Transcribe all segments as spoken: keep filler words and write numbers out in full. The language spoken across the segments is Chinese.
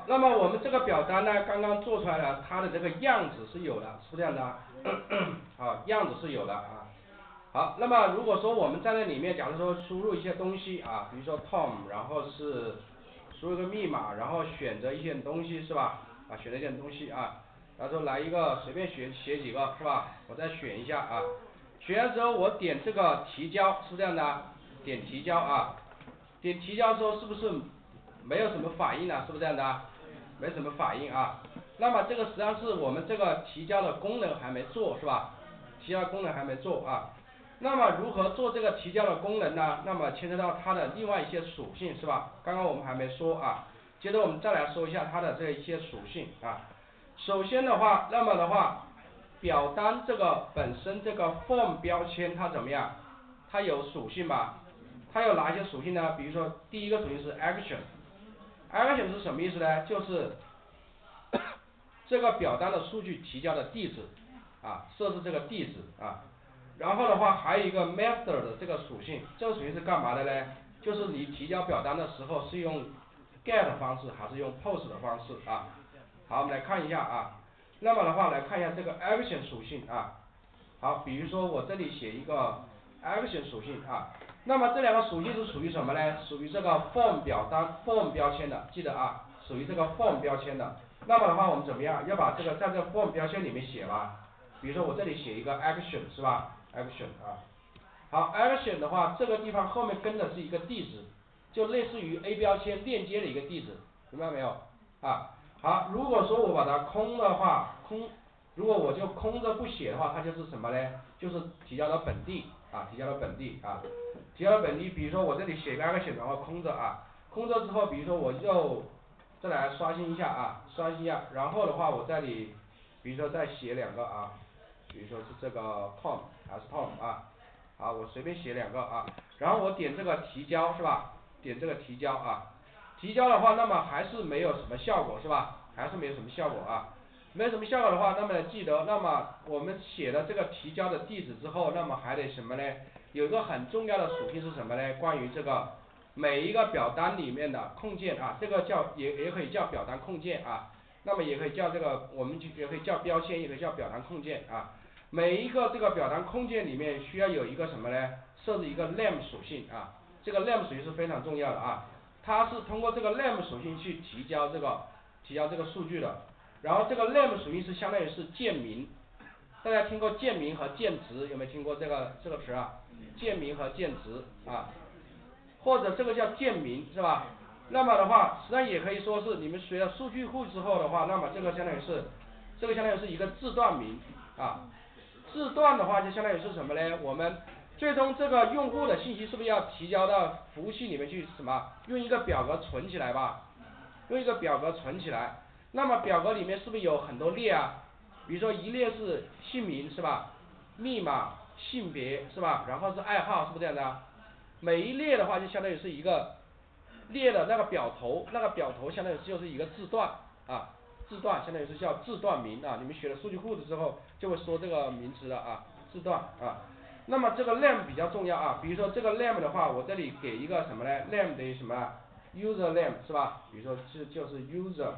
那么我们这个表单呢，刚刚做出来了，它的这个样子是有的，是不是这样的啊？好，样子是有的啊。好，那么如果说我们在那里面，假如说输入一些东西啊，比如说 Tom， 然后是输入个密码，然后选择一些东西是吧？啊，选择一些东西啊，然后说来一个随便写写几个是吧？我再选一下啊，选完之后我点这个提交，是不是这样的啊？点提交啊，点提交之后是不是没有什么反应呢？是不是这样的啊？没什么反应啊。那么这个实际上是我们这个提交的功能还没做是吧？提交功能还没做啊。那么如何做这个提交的功能呢？那么牵扯到它的另外一些属性是吧？刚刚我们还没说啊。接着我们再来说一下它的这一些属性啊。首先的话，那么的话，表单这个本身这个 form 标签它怎么样？它有属性吧？它有哪些属性呢？比如说第一个属性是 action。action 是什么意思呢？就是这个表单的数据提交的地址啊，设置这个地址啊。然后的话还有一个 method 的这个属性，这个属性是干嘛的呢？就是你提交表单的时候是用 get 方式还是用 post 的方式啊？好，我们来看一下啊。那么的话来看一下这个 action 属性啊。好，比如说我这里写一个 action 属性啊。那么这两个属性是属于什么呢？属于这个 form 表单 form 标签的，记得啊，属于这个 form 标签的。那么的话我们怎么样？要把这个在这个 form 标签里面写吧。比如说我这里写一个 action 是吧 ？action 啊。好 ，action 的话，这个地方后面跟的是一个地址，就类似于 A 标签链接的一个地址，明白没有？啊，好，如果说我把它空的话，空，如果我就空着不写的话，它就是什么呢？就是提交到本地啊，提交到本地啊，提交到本地。比如说我这里写个 action，然后空着啊，空着之后，比如说我又再来刷新一下啊，刷新一下，然后的话我这里，比如说再写两个啊，比如说是这个 Tom 还是 Tom 啊。好，我随便写两个啊，然后我点这个提交是吧？点这个提交啊，提交的话，那么还是没有什么效果是吧？还是没有什么效果啊？没有什么效果的话，那么记得，那么我们写了这个提交的地址之后，那么还得什么呢？有一个很重要的属性是什么呢？关于这个每一个表单里面的控件啊，这个叫也也可以叫表单控件啊，那么也可以叫这个我们也可以叫标签，也可以叫表单控件啊。每一个这个表单控件里面需要有一个什么呢？设置一个 name 属性啊，这个 name 属性是非常重要的啊，它是通过这个 name 属性去提交这个提交这个数据的。然后这个 name 属性是相当于是键名，大家听过键名和键值，有没有听过这个这个词啊？键名和键值啊，或者这个叫键名是吧？那么的话，实际上也可以说是你们学了数据库之后的话，那么这个相当于是这个相当于是一个字段名啊。字段的话就相当于是什么呢？我们最终这个用户的信息是不是要提交到服务器里面去什么？用一个表格存起来吧，用一个表格存起来。那么表格里面是不是有很多列啊？比如说一列是姓名是吧？密码、性别是吧？然后是爱好，是不是这样的？每一列的话就相当于是一个列的那个表头，那个表头相当于就是一个字段啊。字段相当于是叫字段名啊，你们学了数据库的之后就会说这个名词了啊，字段啊。那么这个 name 比较重要啊，比如说这个 name 的话，我这里给一个什么呢 ？name 等于什么 ？user name 是吧？比如说是就是 user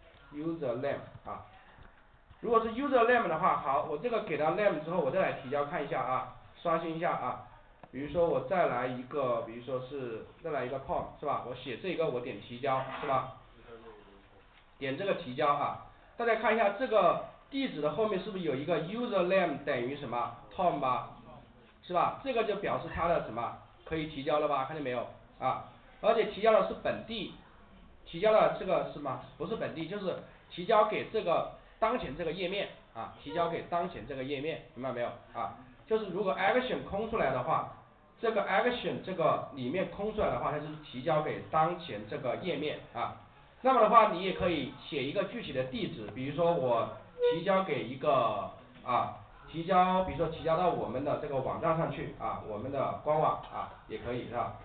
user name 啊。如果是 user name 的话，好，我这个给它 name 之后，我再来提交看一下啊，刷新一下啊。比如说我再来一个，比如说是再来一个 Tom 是吧？我写这个我点提交是吧？点这个提交啊，大家看一下这个地址的后面是不是有一个 user name 等于什么 Tom 吧，是吧？这个就表示它的什么可以提交了吧？看见没有啊？而且提交的是本地，提交的这个是什么？不是本地，就是提交给这个当前这个页面啊，提交给当前这个页面，明白没有啊？就是如果 action 空出来的话，这个 action 这个里面空出来的话，它就是提交给当前这个页面啊。那么的话，你也可以写一个具体的地址，比如说我提交给一个啊，提交，比如说提交到我们的这个网站上去啊，我们的官网啊，也可以是吧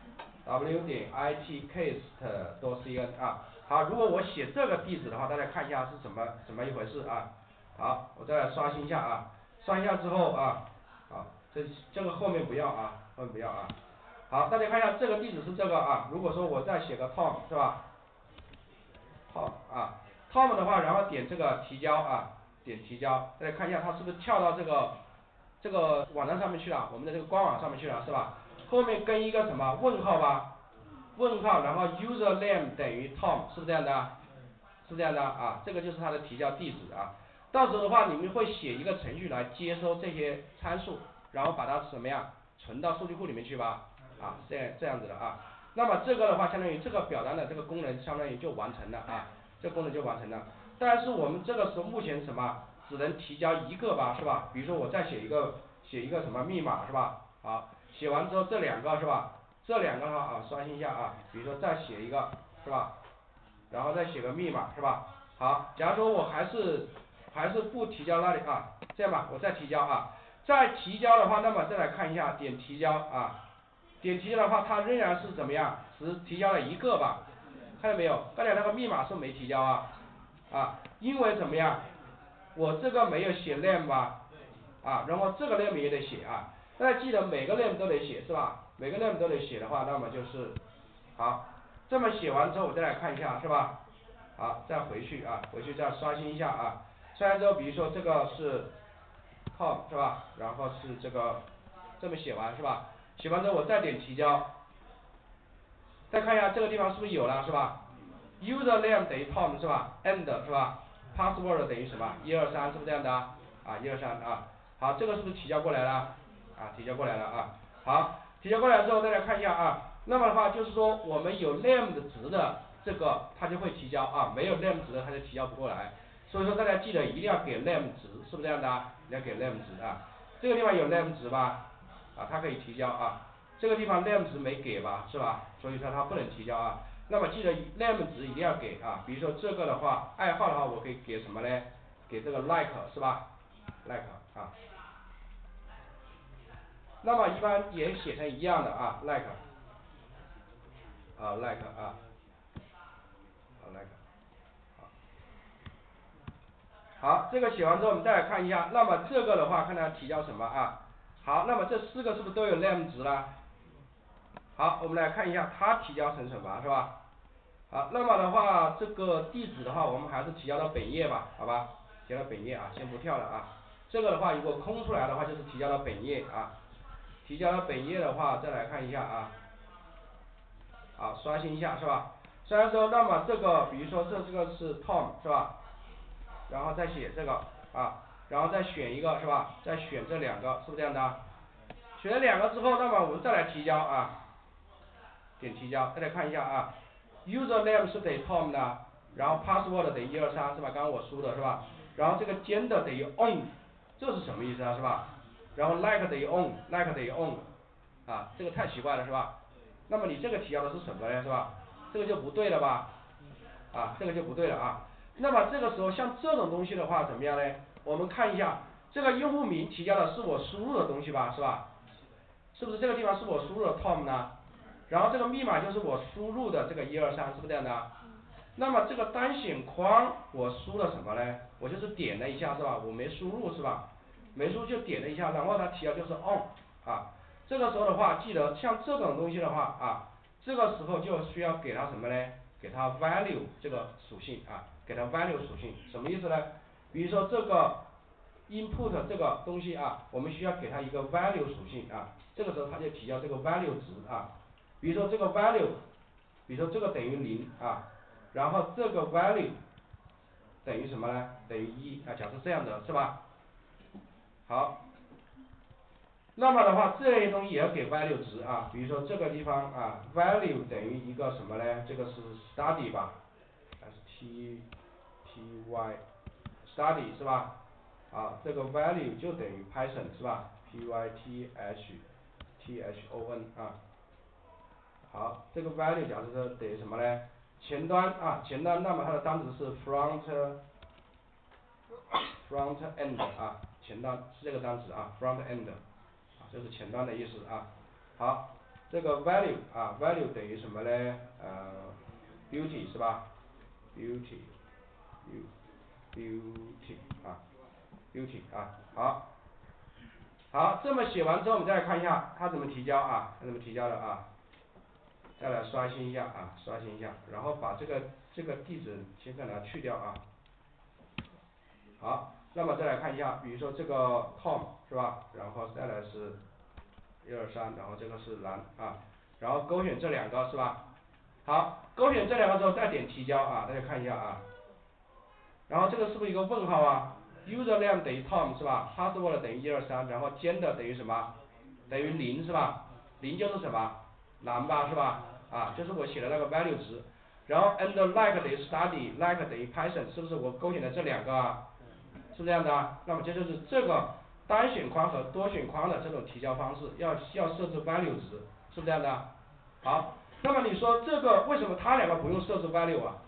？w 点 itcast 点 cn 啊，好，如果我写这个地址的话，大家看一下是怎么怎么一回事啊？好，我再来刷新一下啊，刷新一下之后啊，好，这这个后面不要啊，后面不要啊。好，大家看一下这个地址是这个啊，如果说我再写个 Tom 是吧？Tom Tom 的话，然后点这个提交啊，点提交，大家看一下它是不是跳到这个这个网站上面去了，我们的这个官网上面去了是吧？后面跟一个什么问号吧，问号，然后 user name 等于 Tom， 是不是这样的？是这样的啊，这个就是它的提交地址啊。到时候的话，你们会写一个程序来接收这些参数，然后把它怎么样存到数据库里面去吧，啊，这样这样子的啊。那么这个的话，相当于这个表单的这个功能，相当于就完成了啊，这个功能就完成了。但是我们这个时候目前什么，只能提交一个吧，是吧？比如说我再写一个写一个什么密码是吧？好，写完之后这两个是吧？这两个的话啊，刷新一下啊，比如说再写一个是吧？然后再写个密码是吧？好，假如说我还是还是不提交那里啊，这样吧，我再提交啊，再提交的话，那么再来看一下点提交啊，点提交的话，它仍然是怎么样？只提交了一个吧，看到没有？刚才那个密码是没提交啊，啊，因为怎么样？我这个没有写 name 吧，啊，然后这个 name 也得写啊，大家记得每个 name 都得写是吧？每个 name 都得写的话，那么就是好。这么写完之后，我再来看一下，是吧？好，再回去啊，回去再刷新一下啊。刷新之后，比如说这个是 Tom 是吧？然后是这个这么写完是吧？写完之后我再点提交，再看一下这个地方是不是有了是吧 ？User name 等于 Tom 是吧 ？End 是吧 ？Password 等于什么？一二三是不是这样的啊？一二三啊。好，这个是不是提交过来了？啊，提交过来了啊。好，提交过来之后，大家看一下啊。那么的话就是说，我们有 name 的值的这个，它就会提交啊；没有 name 值的，它就提交不过来。所以说大家记得一定要给 name 值，是不是这样的啊？你要给 name 值啊。这个地方有 name 值吧？啊，它可以提交啊。这个地方 name 值没给吧，是吧？所以说它不能提交啊。那么记得 name 值一定要给啊。比如说这个的话，爱好的话，我可以给什么呢？给这个 like 是吧 ？like 啊。那么一般也写成一样的啊 ，like。啊 like 啊，好 like，好，好，这个写完之后我们再来看一下，那么这个的话看它提交什么啊？好，那么这四个是不是都有 name 值了？好，我们来看一下它提交成什么是吧？好，那么的话这个地址的话我们还是提交到本页吧，好吧？提交到本页啊，先不跳了啊。这个的话如果空出来的话就是提交到本页啊，提交到本页的话再来看一下啊。好，刷新一下是吧？刷新之后，那么这个比如说这这个是 Tom 是吧？然后再写这个啊，然后再选一个是吧？再选这两个，是不是这样的？选了两个之后，那么我们再来提交啊，点提交，大家看一下啊 ，user name 是等于 Tom 的，然后 password 等于一二三是吧？刚刚我输的是吧？然后这个 gender 等于 on， 这是什么意思啊？是吧？然后 like 等于 on，like 等于 on， 啊，这个太奇怪了是吧？那么你这个提交的是什么呢？是吧？这个就不对了吧？啊，这个就不对了啊。那么这个时候像这种东西的话怎么样呢？我们看一下这个用户名提交的是我输入的东西吧，是吧？是不是这个地方是我输入的 Tom 呢？然后这个密码就是我输入的这个一二三，是不是这样的？那么这个单选框我输了什么呢？我就是点了一下是吧？我没输入是吧？没输入就点了一下，然后它提交就是 on 啊。这个时候的话，记得像这种东西的话啊，这个时候就需要给它什么呢？给它 value 这个属性啊，给它 value 属性，什么意思呢？比如说这个 input 这个东西啊，我们需要给它一个 value 属性啊，这个时候它就提交这个 value 值啊。比如说这个 value， 比如说这个等于零啊，然后这个 value 等于什么呢？等于一啊，假设这样的是吧？好。那么的话，这些东西也要给 value 值啊，比如说这个地方啊 ，value 等于一个什么呢？这个是 study 吧 ，s t t y study 是吧？好，这个 value 就等于 Python 是吧 ？p y t h t h o n 啊。好，这个 value 假设是等于什么呢？前端啊，前端，那么它的单词是 front front end 啊，前端是这个单词啊 ，front end。这是前端的意思啊。好，这个 value 啊 value 等于什么呢？呃 beauty 是吧 beauty beauty 啊 beauty 啊好。好，这么写完之后，我们再来看一下它怎么提交啊，它怎么提交的啊。再来刷新一下啊，刷新一下，然后把这个这个地址先给它去掉啊。好，那么再来看一下，比如说这个 Tom 是吧？然后再来是一二三，然后这个是蓝啊，然后勾选这两个是吧？好，勾选这两个之后再点提交啊，大家看一下啊。然后这个是不是一个问号啊 ？Username 等于 Tom 是吧 ？Password 等于一二三，然后 Gender 等于什么？等于零是吧？零就是什么？蓝吧是吧？啊，就是我写的那个 value 值。然后 and like 等于 study，like 等于 Python， 是不是我勾选的这两个啊？是这样的啊。那么这就是这个单选框和多选框的这种提交方式，要要设置 value 值，是不是这样的啊？好，那么你说这个为什么它两个不用设置 value 啊？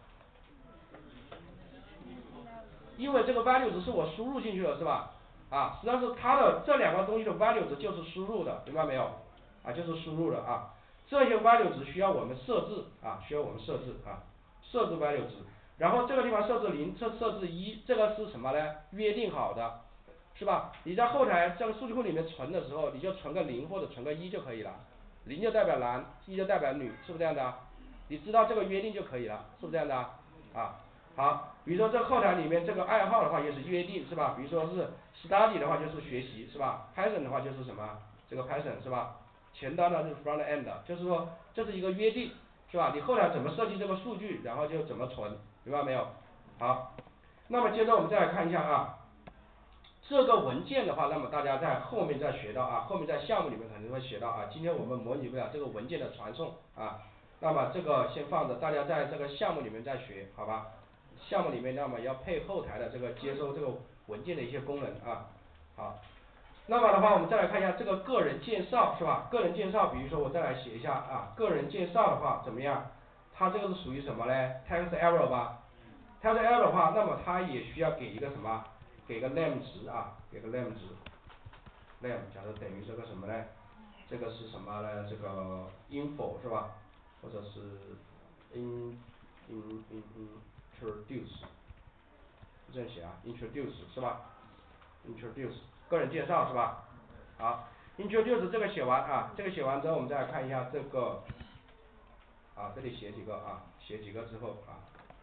因为这个 value 值是我输入进去的是吧？啊，实际上是它的这两个东西的 value 值就是输入的，明白没有？啊，就是输入的啊。这些 value 值需要我们设置啊，需要我们设置啊，设置 value 值。然后这个地方设置零，这设置一，这个是什么呢？约定好的，是吧？你在后台这个数据库里面存的时候，你就存个零或者存个一就可以了。零就代表男，一就代表女，是不是这样的？你知道这个约定就可以了，是不是这样的？啊，好，比如说这后台里面这个爱好的话就是约定是吧？比如说是 study 的话就是学习是吧 ？Python 的话就是什么？这个 Python 是吧？前端呢就是 front end， 就是说这是一个约定是吧？你后台怎么设计这个数据，然后就怎么存，明白没有？好，那么接着我们再来看一下啊。这个文件的话，那么大家在后面再学到啊，后面在项目里面肯定会学到啊。今天我们模拟不了这个文件的传送啊，那么这个先放着，大家在这个项目里面再学，好吧？项目里面那么要配后台的这个接收这个文件的一些功能啊。好，那么的话我们再来看一下这个个人介绍是吧？个人介绍，比如说我再来写一下啊，个人介绍的话怎么样？它这个是属于什么呢 ？text error 吧 ？text error 的话，那么它也需要给一个什么？给个 name 值啊，给个 name 值 ，name 假如等于这个什么呢？这个是什么呢？这个 info 是吧？或者是 in in in introduce 这样写啊 ，introduce 是吧 ？introduce 个人介绍是吧？好 ，introduce 这个写完啊，这个写完之后我们再来看一下这个，啊这里写几个啊，写几个之后啊。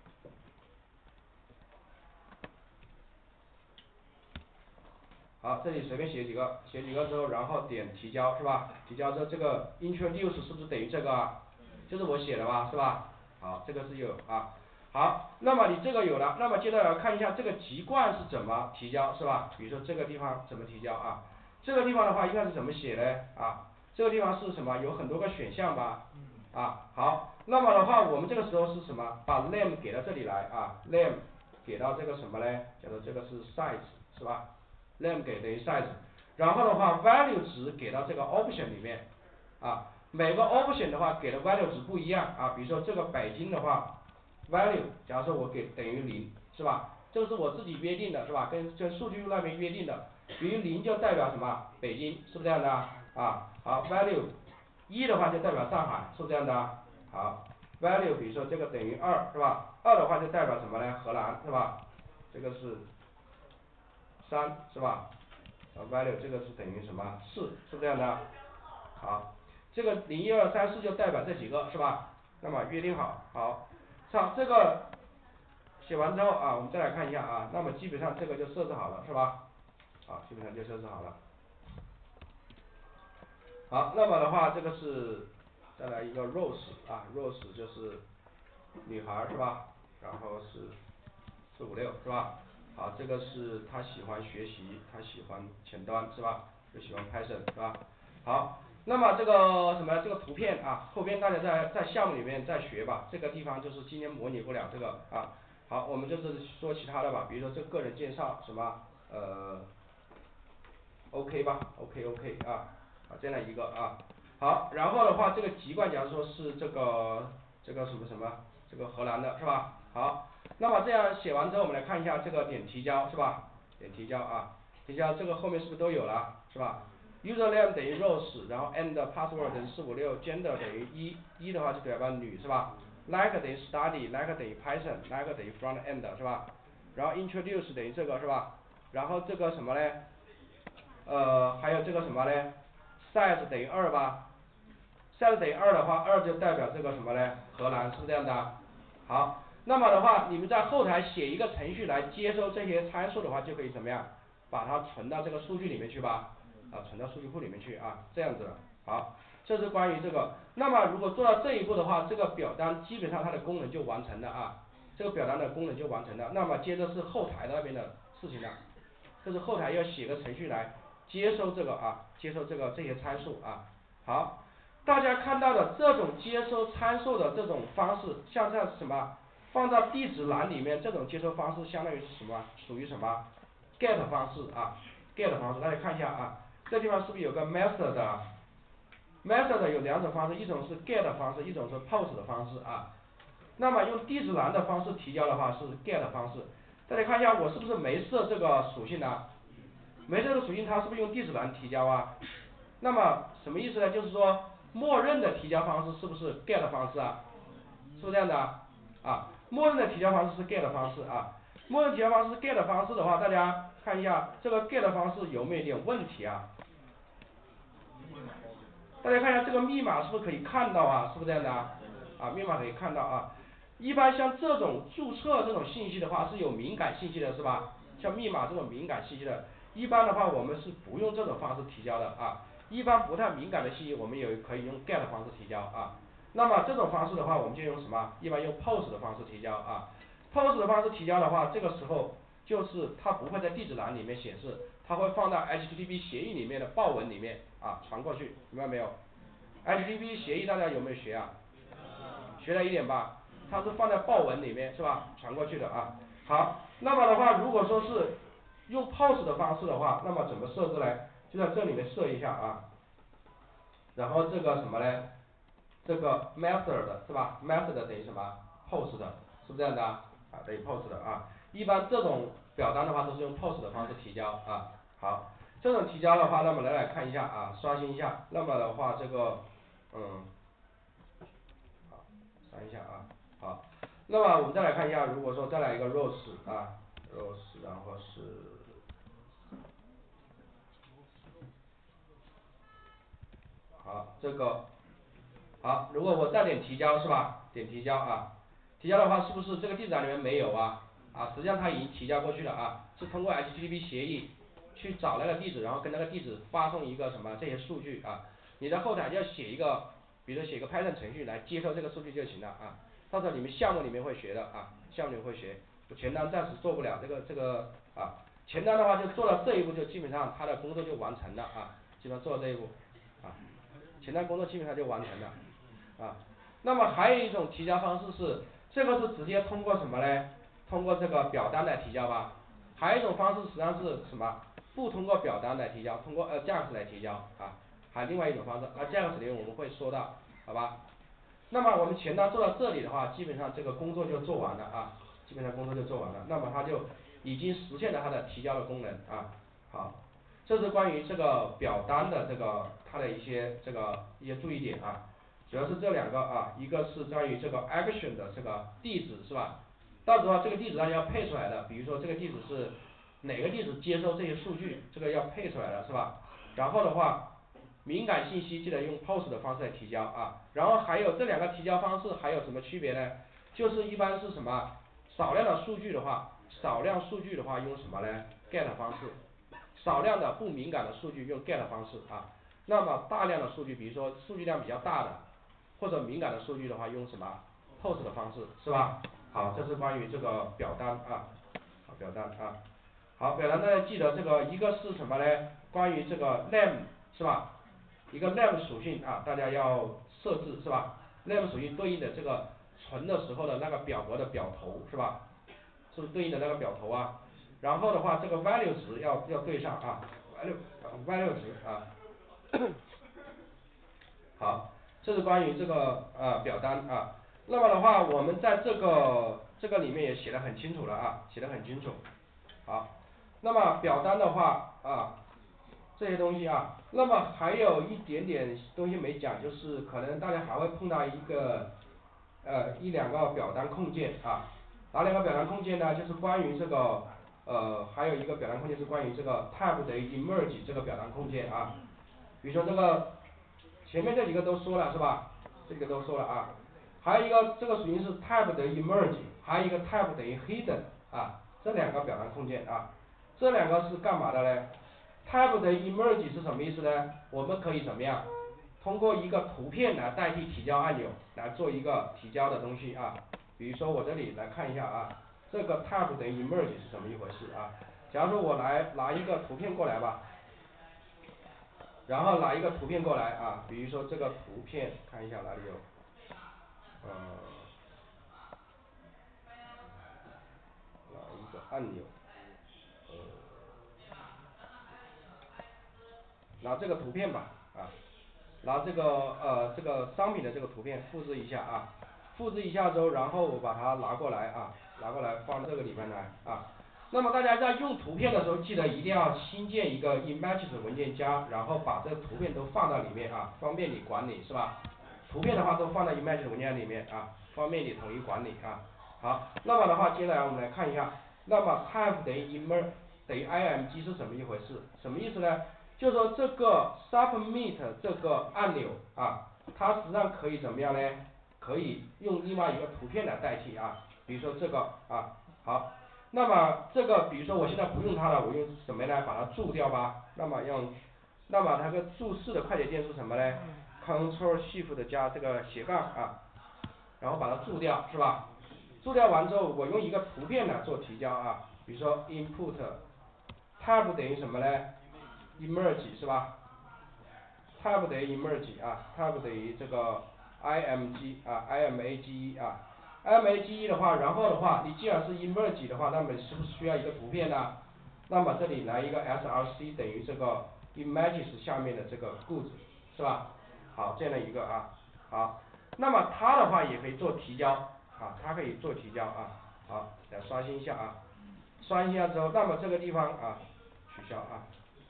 好，这里随便写几个，写几个之后，然后点提交是吧？提交之后，这个 introduce 是不是等于这个啊？就是我写的吧，是吧？好，这个是有啊。好，那么你这个有了，那么接着来看一下这个籍贯是怎么提交，是吧？比如说这个地方怎么提交啊？这个地方的话应该是怎么写呢？啊，这个地方是什么？有很多个选项吧？啊，好，那么的话我们这个时候是什么？把 name 给到这里来啊 ，name 给到这个什么呢？假如这个是 size 是吧？ name 给等于 size， 然后的话 value 值给到这个 option 里面啊，每个 option 的话给的 value 值不一样啊，比如说这个北京的话 value， 假如说我给等于零是吧？这个是我自己约定的是吧？跟跟数据库那边约定的，比如零就代表什么？北京是不是这样的啊？好 value 一的话就代表上海是不是这样的？好 value 比如说这个等于二是吧？二的话就代表什么呢？荷兰是吧？这个是三是吧？啊 value 这个是等于什么？四是不是这样的？好，这个零一二三四就代表这几个是吧？那么约定好，好，像这个写完之后啊，我们再来看一下啊，那么基本上这个就设置好了是吧？好，基本上就设置好了。好，那么的话这个是再来一个 rose 啊 rose 就是女孩是吧？然后是四五六是吧？好，这个是他喜欢学习，他喜欢前端是吧？就喜欢 Python 是吧？好，那么这个什么这个图片啊，后边大家在在项目里面再学吧，这个地方就是今天模拟不了这个啊。好，我们就是说其他的吧，比如说这个人介绍什么呃 OK 吧 ，OK OK 啊，啊这样一个啊。好，然后的话这个籍贯假如说是这个这个什么什么这个荷兰的是吧？好。那么这样写完之后，我们来看一下这个点提交是吧？点提交啊，提交这个后面是不是都有了是吧 ？Username 等于 rose， 然后 and password 等于四五六 ，gender 等于一，一的话就代表女是吧 ？like 等于 study，like 等于 Python，like 等于 front end 是吧？然后 introduce 等于这个是吧？然后这个什么呢？呃，还有这个什么呢 ？size 等于二吧 ？size 等于二的话，二就代表这个什么呢？荷兰是不是这样的？好。 那么的话，你们在后台写一个程序来接收这些参数的话，就可以怎么样，把它存到这个数据里面去吧，啊，存到数据库里面去啊，这样子的。好，这是关于这个。那么如果做到这一步的话，这个表单基本上它的功能就完成了啊，这个表单的功能就完成了。那么接着是后台那边的事情了，这是后台要写个程序来接收这个啊，接收这个这些参数啊。好。大家看到的这种接收参数的这种方式，像这样什么，放到地址栏里面，这种接收方式相当于是什么？属于什么 ？get 方式啊 ，get 方式，大家看一下啊，这地方是不是有个 method 啊 ？method 有两种方式，一种是 get 方式，一种是 post 的方式啊。那么用地址栏的方式提交的话是 get 方式，大家看一下我是不是没设这个属性呢？没设这个属性，它是不是用地址栏提交啊？那么什么意思呢？就是说。默认的提交方式是不是 get 方式啊？是不是这样的啊？啊，默认的提交方式是 get 方式啊。默认提交方式是 get 方式的话，大家看一下这个 get 方式有没有点问题啊？大家看一下这个密码是不是可以看到啊？是不是这样的啊？啊，密码可以看到啊。一般像这种注册这种信息的话是有敏感信息的是吧？像密码这种敏感信息的，一般的话我们是不用这种方式提交的啊。一般不太敏感的信息，我们也可以用 get 方式提交啊。那么这种方式的话，我们就用什么？一般用 post 的方式提交啊。post 的方式提交的话，这个时候就是它不会在地址栏里面显示，它会放到 H T T P 协议里面的报文里面啊传过去，明白没有 ？H T T P 协议大家有没有学啊？学了一点吧，它是放在报文里面是吧？传过去的啊。好，那么的话，如果说是用 post 的方式的话，那么怎么设置呢？就在这里面设一下啊，然后这个什么呢？这个 method 是吧 ？method 等于什么 ？post 是不是这样的啊？啊，等于 post 的啊。一般这种表单的话都是用 post 的方式提交啊。好，这种提交的话，那么来来看一下啊，刷新一下。那么的话，这个嗯，好，删一下啊。好，那么我们再来看一下，如果说再来一个 rows 啊 ，rows 然后是。好，这个好，如果我再点提交是吧？点提交啊，提交的话是不是这个地址栏里面没有啊？啊，实际上它已经提交过去了啊，是通过 H T T P 协议去找那个地址，然后跟那个地址发送一个什么这些数据啊。你在后台要写一个，比如说写个 Python 程序来接收这个数据就行了啊。到时候你们项目里面会学的啊，项目里面会学。前端暂时做不了这个这个啊，前端的话就做到这一步就基本上它的工作就完成了啊，基本上做到这一步啊。前端工作基本上就完成了啊。那么还有一种提交方式是，这个是直接通过什么呢？通过这个表单来提交吧。还有一种方式实际上是什么？不通过表单来提交，通过 Ajax 来提交啊。还有另外一种方式 ，Ajax 里面我们会说到，好吧？那么我们前端做到这里的话，基本上这个工作就做完了啊，基本上工作就做完了。那么它就已经实现了它的提交的功能啊。好。这是关于这个表单的这个它的一些这个一些注意点啊，主要是这两个啊，一个是关于这个 action 的这个地址是吧？到时候这个地址大家要配出来的，比如说这个地址是哪个地址接收这些数据，这个要配出来的是吧？然后的话，敏感信息记得用 post 的方式来提交啊，然后还有这两个提交方式还有什么区别呢？就是一般是什么少量的数据的话，少量数据的话用什么呢 ？get 方式。少量的不敏感的数据用 get 方式啊，那么大量的数据，比如说数据量比较大的或者敏感的数据的话，用什么 post 的方式是吧？好，这是关于这个表单啊，好表单啊，好表单大家记得这个一个是什么呢？关于这个 name 是吧？一个 name 属性啊，大家要设置是吧 ？name 属性对应的这个存的时候的那个表格的表头是吧？是不是对应的那个表头啊？然后的话，这个 value 值要要对上啊 ，value value 值啊，好，这是关于这个啊表单啊。那么的话，我们在这个这个里面也写的很清楚了啊，写的很清楚。好，那么表单的话啊，这些东西啊，那么还有一点点东西没讲，就是可能大家还会碰到一个呃一两个表单控件啊，哪两个表单控件呢？就是关于这个。呃，还有一个表单控件是关于这个 type 的 emerge 这个表单控件啊，比如说这个前面这几个都说了是吧？这个都说了啊，还有一个这个属性是 type 的 emerge 还有一个 type 等于 hidden 啊，这两个表达空间啊，这两个是干嘛的呢 ？type 等于 emerge 是什么意思呢？我们可以怎么样？通过一个图片来代替提交按钮来做一个提交的东西啊。比如说我这里来看一下啊，这个 type 等于 emerge 是什么一回事啊？假如说我来拿一个图片过来吧。然后拿一个图片过来啊，比如说这个图片，看一下哪里有，呃，哪一个按钮，呃，拿这个图片吧，啊，拿这个呃这个商品的这个图片复制一下啊，复制一下之后，然后我把它拿过来啊，拿过来放这个里面来啊。那么大家在用图片的时候，记得一定要新建一个 images 文件夹，然后把这个图片都放到里面啊，方便你管理是吧？图片的话都放在 images 文件夹里面啊，方便你统一管理啊。好，那么的话，接下来我们来看一下，那么 type 等于 emer 等于 img 是什么一回事？什么意思呢？就是说这个 submit 这个按钮啊，它实际上可以怎么样呢？可以用另外一个图片来代替啊，比如说这个啊，好。那么这个比如说我现在不用它了，我用什么来把它注掉吧？那么用，那么它个注释的快捷键是什么呢 ？Ctrl Shift 加这个斜杠啊，然后把它注掉是吧？注掉完之后，我用一个图片来做提交啊，比如说 Input Tab 等于什么呢 ？Emerge 是吧 ？Tab 等于 Emerge 啊 ，Tab 等于这个 img 啊 ，image 啊。image 的话，然后的话，你既然是 emerge 的话，那么是不是需要一个图片呢？那么这里来一个 src 等于这个 images 下面的这个 goods 是吧？好，这样的一个啊，好，那么它的话也可以做提交啊，它可以做提交啊，好，来刷新一下啊，刷新一下之后，那么这个地方啊，取消啊，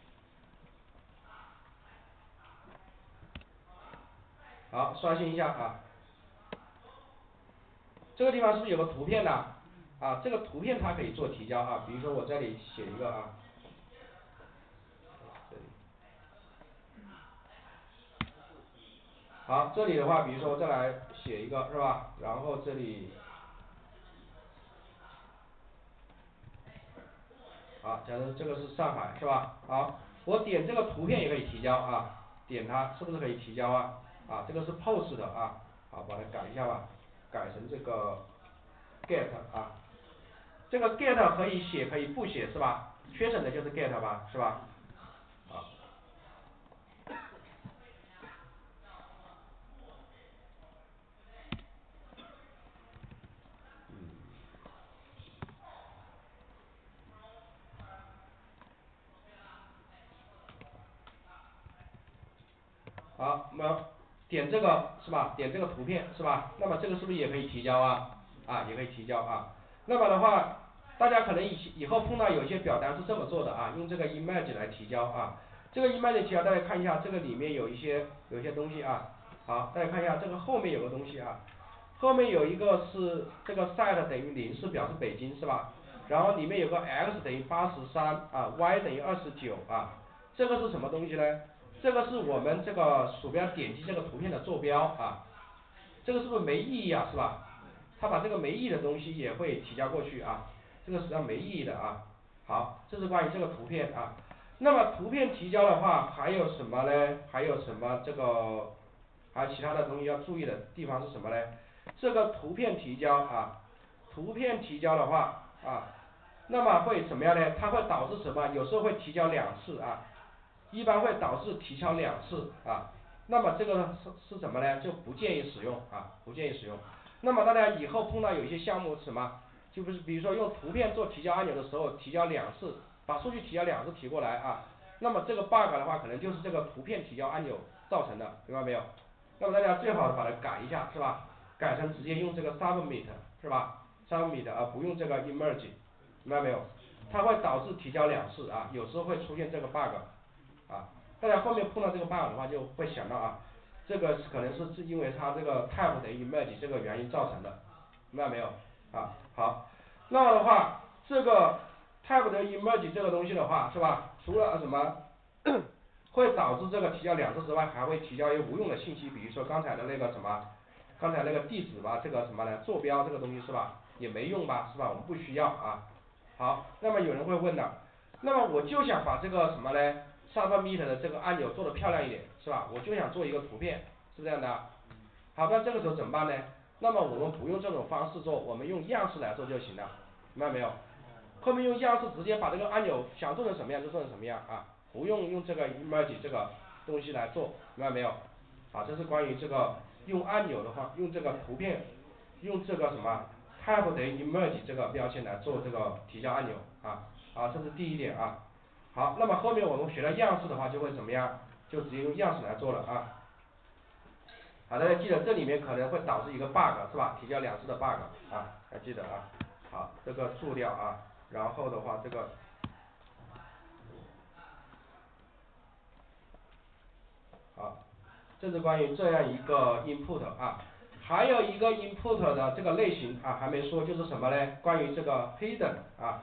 好，刷新一下啊。这个地方是不是有个图片呢？啊，这个图片它可以做提交啊，比如说我这里写一个啊，这里，好，这里的话，比如说再来写一个是吧？然后这里，好，假如这个是上海是吧？好，我点这个图片也可以提交啊，点它是不是可以提交啊？啊，这个是 post 的啊，好，把它改一下吧，改成这个 get 啊。这个 get 可以写可以不写是吧？缺省的就是 get 吧，是吧？好，嗯，好，那么点这个是吧？点这个图片是吧？那么这个是不是也可以提交啊？啊，也可以提交啊。那么的话，大家可能以以后碰到有些表单是这么做的啊，用这个 image 来提交啊。这个 image 提交，大家看一下，这个里面有一些有一些东西啊。好，大家看一下这个后面有个东西啊，后面有一个是这个 set 等于零是表示北京是吧？然后里面有个 x 等于八十三啊 ，y 等于二十九啊，这个是什么东西呢？这个是我们这个鼠标点击这个图片的坐标啊，这个是不是没意义啊，是吧？他把这个没意义的东西也会提交过去啊，这个实际上没意义的啊。好，这是关于这个图片啊。那么图片提交的话还有什么呢？还有什么这个还有其他的东西要注意的地方是什么呢？这个图片提交啊，图片提交的话啊，那么会怎么样呢？它会导致什么？有时候会提交两次啊。一般会导致提交两次啊，那么这个是是什么呢？就不建议使用啊，不建议使用。那么大家以后碰到有一些项目是什么，就不是比如说用图片做提交按钮的时候，提交两次，把数据提交两次提过来啊，那么这个 bug 的话，可能就是这个图片提交按钮造成的，明白没有？那么大家最好把它改一下，是吧？改成直接用这个 submit 是吧 ？submit 而不用这个 emerge， 明白没有？它会导致提交两次啊，有时候会出现这个 bug。啊，大家后面碰到这个 bug 的话，就会想到啊，这个可能是是因为它这个 type 等于 image 这个原因造成的，明白没有？啊，好，那么的话，这个 type 等于 image 这个东西的话，是吧？除了什么会导致这个提交两次之外，还会提交一些无用的信息，比如说刚才的那个什么，刚才那个地址吧，这个什么呢？坐标这个东西是吧？ 也没用吧，是吧？我们不需要啊。好，那么有人会问了，那么我就想把这个什么呢 submit 的这个按钮做得漂亮一点，是吧？我就想做一个图片，是这样的。好，那这个时候怎么办呢？那么我们不用这种方式做，我们用样式来做就行了，明白没有？后面用样式直接把这个按钮想做成什么样就做成什么样啊，不用用这个 emoji 这个东西来做，明白没有？啊，这是关于这个用按钮的话，用这个图片，用这个什么 type 等于 emoji 这个标签来做这个提交按钮啊，啊，这是第一点啊。好，那么后面我们学了样式的话就会怎么样？就直接用样式来做了啊。好，大家记得这里面可能会导致一个 bug 是吧？提交两次的 bug 啊，要记得啊。好，这个注掉啊，然后的话这个，好，这是关于这样一个 input 啊。还有一个 input 的这个类型啊，还没说，就是什么呢？关于这个 hidden 啊。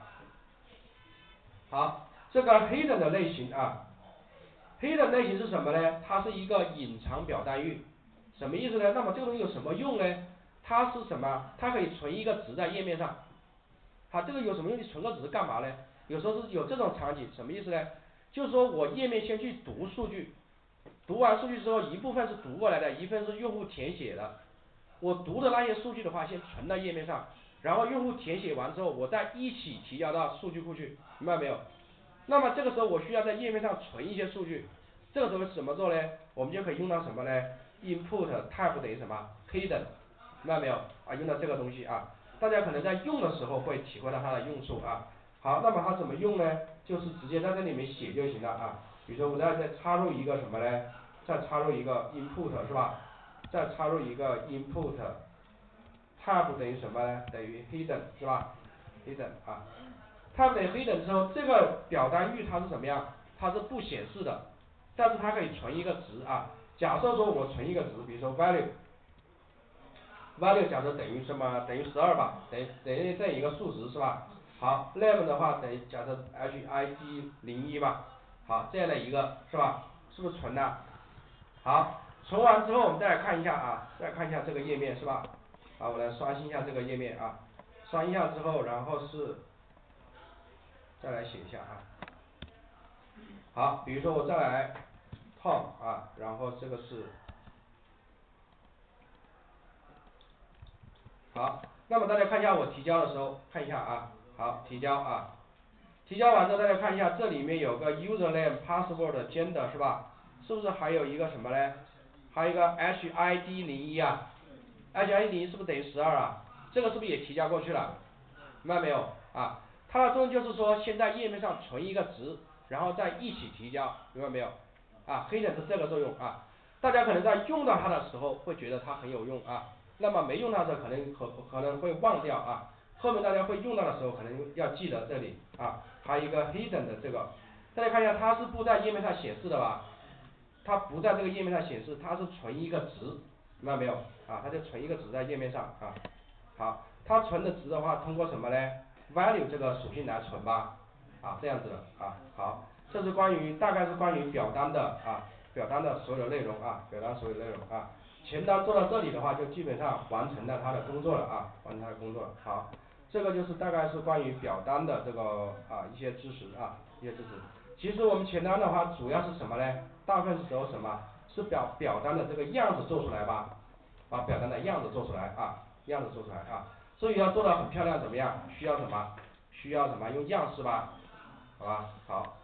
好，这个 hidden 的类型啊 ，hidden 类型是什么呢？它是一个隐藏表单域，什么意思呢？那么这个东西有什么用呢？它是什么？它可以存一个值在页面上。好，这个有什么用？你存个值干嘛呢？有时候是有这种场景，什么意思呢？就是说我页面先去读数据，读完数据之后，一部分是读过来的，一部分是用户填写的。我读的那些数据的话，先存到页面上，然后用户填写完之后，我再一起提交到数据库去，明白没有？那么这个时候我需要在页面上存一些数据，这个时候怎么做呢？我们就可以用到什么呢 ？input type 等于什么 hidden， 明白没有？啊，用到这个东西啊，大家可能在用的时候会体会到它的用处啊。好，那么它怎么用呢？就是直接在这里面写就行了啊。比如说我再再插入一个什么呢？再插入一个 input 是吧？再插入一个 input type 等于什么呢？等于 hidden 是吧 ？hidden 啊。type 等于 hidden 之后，这个表单域它是怎么样？它是不显示的，但是它可以存一个值啊。假设说我存一个值，比如说 value value 假设等于什么？等于十二吧，等于等于这一个数值是吧？好 name 的话等于假设 hid 零一吧，好这样的一个是吧？是不是存了？好，存完之后我们再来看一下啊，再看一下这个页面是吧？好，我来刷新一下这个页面啊，刷一下之后，然后是再来写一下啊。好，比如说我再来 Tom 啊，然后这个是好，那么大家看一下我提交的时候，看一下啊，好，提交啊，提交完之后大家看一下，这里面有个 username password gender 是吧？是不是还有一个什么呢？还有一个 hid 零一啊 ，hid 零一是不是等于十二啊？这个是不是也提交过去了？明白没有啊？它的作用就是说，先在页面上存一个值，然后再一起提交，明白没有？啊，黑的是这个作用啊。大家可能在用到它的时候会觉得它很有用啊，那么没用到的时候可能可可能会忘掉啊。后面大家会用到的时候，可能要记得这里啊，还有一个 hidden 的这个，大家看一下，它是不在页面上显示的吧？它不在这个页面上显示，它是存一个值，明白没有？啊，它就存一个值在页面上啊。好，它存的值的话，通过什么呢 ？value 这个属性来存吧，啊，这样子的啊。好，这是关于大概是关于表单的啊，表单的所有内容啊，表单所有内容啊。前端做到这里的话，就基本上完成了它的工作了啊，完成它的工作了。好，这个就是大概是关于表单的这个啊一些知识啊，一些知识。其实我们前端的话，主要是什么呢？大部分时候什么？是表表单的这个样子做出来吧，把表单的样子做出来啊，样子做出来啊。所以要做到很漂亮，怎么样？需要什么？需要什么？用样式吧，好吧？好。